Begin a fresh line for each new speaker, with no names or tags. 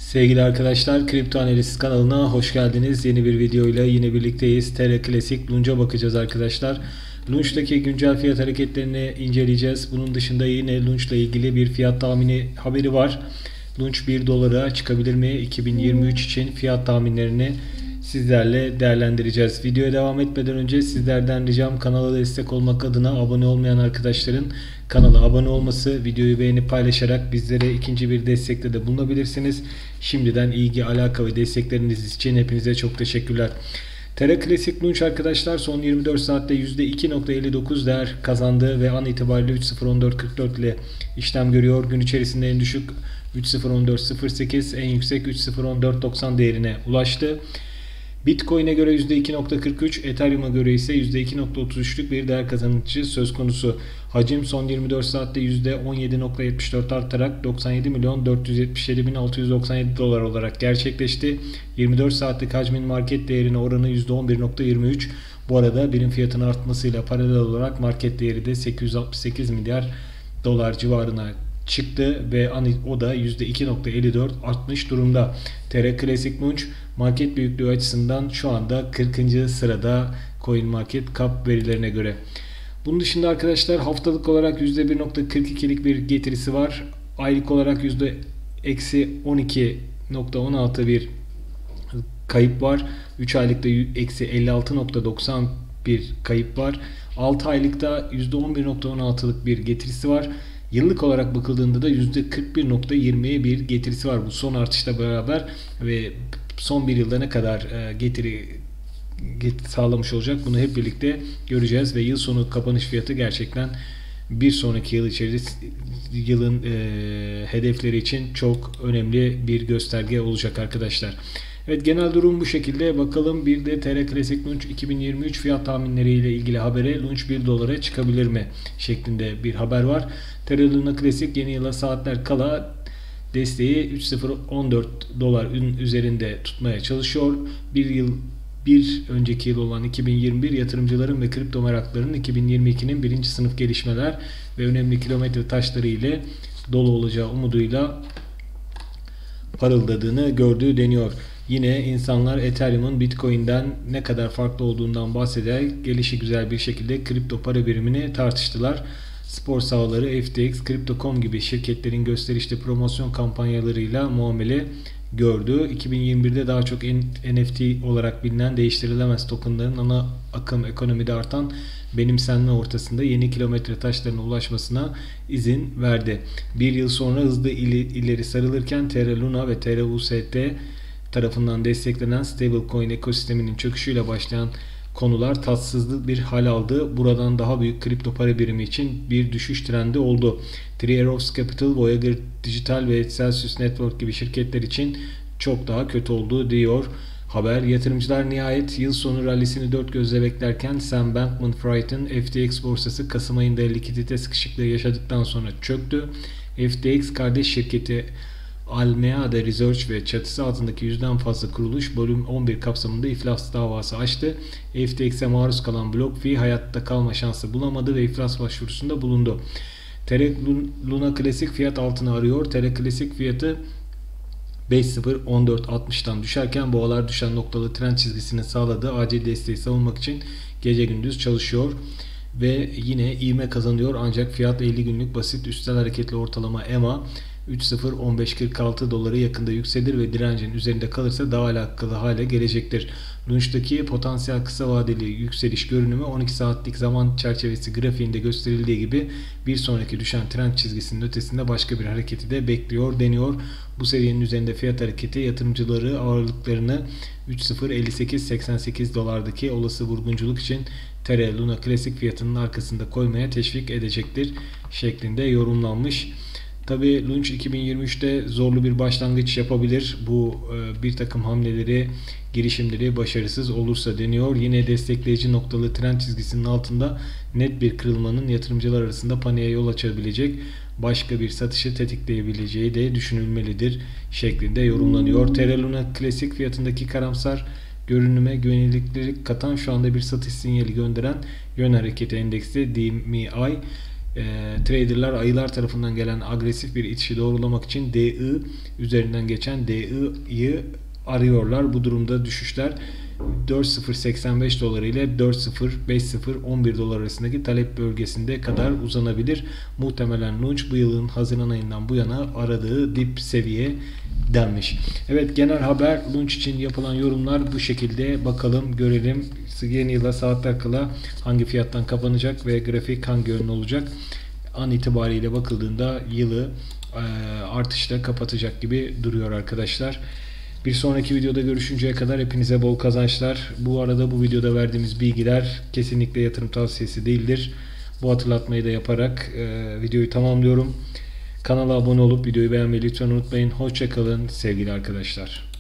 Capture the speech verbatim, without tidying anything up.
Sevgili arkadaşlar, Kripto Analiz kanalına hoş geldiniz. Yeni bir videoyla yine birlikteyiz. T R Classic Lunch'a bakacağız arkadaşlar. Lunch'taki güncel fiyat hareketlerini inceleyeceğiz. Bunun dışında yine Lunch'la ilgili bir fiyat tahmini haberi var. Lunch bir dolara çıkabilir mi? iki bin yirmi üç için fiyat tahminlerini sizlerle değerlendireceğiz. Videoya devam etmeden önce sizlerden ricam kanala destek olmak adına abone olmayan arkadaşların kanala abone olması, videoyu beğenip paylaşarak bizlere ikinci bir destekte de bulunabilirsiniz. Şimdiden ilgi, alaka ve destekleriniz için hepinize çok teşekkürler. T R Classic Lunch arkadaşlar son yirmi dört saatte yüzde iki nokta elli dokuz değer kazandı ve an itibariyle üç sıfır on dört kırk dört ile işlem görüyor. Gün içerisinde en düşük üç sıfır on dört sıfır sekiz, en yüksek üç sıfır on dört doksan değerine ulaştı. Bitcoin'e göre yüzde iki nokta kırk üç, Ethereum'a göre ise yüzde iki nokta otuz üçlük bir değer kazanıcı söz konusu. Hacim son yirmi dört saatte yüzde on yedi nokta yetmiş dört artarak doksan yedi milyon dört yüz yetmiş yedi bin altı yüz doksan yedi dolar olarak gerçekleşti. yirmi dört saatlik hacmin market değerine oranı yüzde on bir nokta yirmi üç. Bu arada birim fiyatının artmasıyla paralel olarak market değeri de sekiz yüz altmış sekiz milyar dolar civarına çıktı ve o da yüzde iki nokta elli dört artmış durumda. T R Classic Lunch market büyüklüğü açısından şu anda kırkıncı sırada CoinMarketCap verilerine göre. Bunun dışında arkadaşlar haftalık olarak yüzde bir nokta kırk ikilik bir getirisi var. Aylık olarak yüzde on iki nokta on altı bir kayıp var. üç aylıkta eksi elli altı nokta doksan bir kayıp var. altı aylıkta yüzde on bir nokta on altılık bir getirisi var. Yıllık olarak bakıldığında da yüzde kırk bir nokta yirmiye bir getirisi var bu son artışla beraber ve son bir yılda ne kadar getiri sağlamış olacak bunu hep birlikte göreceğiz ve yıl sonu kapanış fiyatı gerçekten bir sonraki yıl içerisinde yılın e, hedefleri için çok önemli bir gösterge olacak arkadaşlar. Evet, genel durum bu şekilde. Bakalım bir de T R Classic Lunch iki bin yirmi üç fiyat tahminleriyle ilgili habere Lunch bir dolara çıkabilir mi şeklinde bir haber var. T R Luna Classic yeni yıla saatler kala desteği üç sıfır on dört dolar üzerinde tutmaya çalışıyor. Bir yıl bir önceki yıl olan iki bin yirmi bir yatırımcıların ve kripto meraklarının iki bin yirmi ikinin birinci sınıf gelişmeler ve önemli kilometre taşları ile dolu olacağı umuduyla parıldadığını gördüğü deniyor. Yine insanlar Ethereum'un Bitcoin'den ne kadar farklı olduğundan bahsederek gelişigüzel bir şekilde kripto para birimini tartıştılar. Spor sahaları, F T X, Crypto nokta com gibi şirketlerin gösterişli promosyon kampanyalarıyla muamele gördü. iki bin yirmi birde daha çok N F T olarak bilinen değiştirilemez tokenların ana akım ekonomide artan benimsenme ortasında yeni kilometre taşlarına ulaşmasına izin verdi. Bir yıl sonra hızlı ileri sarılırken T R Luna ve T R U S T tarafından desteklenen stablecoin ekosisteminin çöküşüyle başlayan konular tatsızlık bir hal aldı. Buradan daha büyük kripto para birimi için bir düşüş trendi oldu. Three Arrows Capital, Voyager Digital ve Celsius Network gibi şirketler için çok daha kötü oldu diyor haber. Yatırımcılar nihayet yıl sonu rallisini dört gözle beklerken Sam Bankman-Fried'in F T X borsası Kasım ayında likidite sıkışıklığı yaşadıktan sonra çöktü. F T X kardeş şirketi Alameda Research ve çatısı altındaki yüzden fazla kuruluş bölüm on bir kapsamında iflas davası açtı. F T X'e maruz kalan BlockFi hayatta kalma şansı bulamadı ve iflas başvurusunda bulundu. T R Luna Classic fiyat altını arıyor. T R Classic fiyatı beş sıfır on dört altmıştan düşerken boğalar düşen noktalı trend çizgisini sağladığı acil desteği savunmak için gece gündüz çalışıyor ve yine ivme kazanıyor, ancak fiyat elli günlük basit üstel hareketli ortalama E M A üç sıfır on beş kırk altı doları yakında yükselir ve direncin üzerinde kalırsa daha alakalı hale gelecektir. Lunch'taki potansiyel kısa vadeli yükseliş görünümü on iki saatlik zaman çerçevesi grafiğinde gösterildiği gibi bir sonraki düşen trend çizgisinin ötesinde başka bir hareketi de bekliyor deniyor. Bu seviyenin üzerinde fiyat hareketi yatırımcıları ağırlıklarını üç sıfır elli sekiz seksen sekiz dolardaki olası vurgunculuk için T R Luna Classic fiyatının arkasında koymaya teşvik edecektir şeklinde yorumlanmış. Tabi Lunch iki bin yirmi üçte zorlu bir başlangıç yapabilir. Bu e, bir takım hamleleri, girişimleri başarısız olursa deniyor. Yine destekleyici noktalı trend çizgisinin altında net bir kırılmanın yatırımcılar arasında paniğe yol açabilecek, başka bir satışı tetikleyebileceği de düşünülmelidir şeklinde yorumlanıyor. T R Luna Classic fiyatındaki karamsar görünüme güvenilirlik katan, şu anda bir satış sinyali gönderen yön hareketi endeksi D M I E, traderlar ayılar tarafından gelen agresif bir itişi doğrulamak için D I üzerinden geçen D I'yi arıyorlar. Bu durumda düşüşler dört bin sıfır yüz seksen beş dolar ile dört bin sıfır yüz beş sıfır on bir dolar arasındaki talep bölgesinde kadar uzanabilir. Muhtemelen Lunch bu yılın Haziran ayından bu yana aradığı dip seviye denmiş. Evet, genel haber Lunch için yapılan yorumlar bu şekilde. Bakalım, görelim yeni yıla saatler kala hangi fiyattan kapanacak ve grafik hangi yönde olacak. An itibariyle bakıldığında yılı e, artışla kapatacak gibi duruyor arkadaşlar. Bir sonraki videoda görüşünceye kadar hepinize bol kazançlar. Bu arada bu videoda verdiğimiz bilgiler kesinlikle yatırım tavsiyesi değildir. Bu hatırlatmayı da yaparak e, videoyu tamamlıyorum. Kanala abone olup videoyu beğenmeyi lütfen unutmayın. Hoşça kalın sevgili arkadaşlar.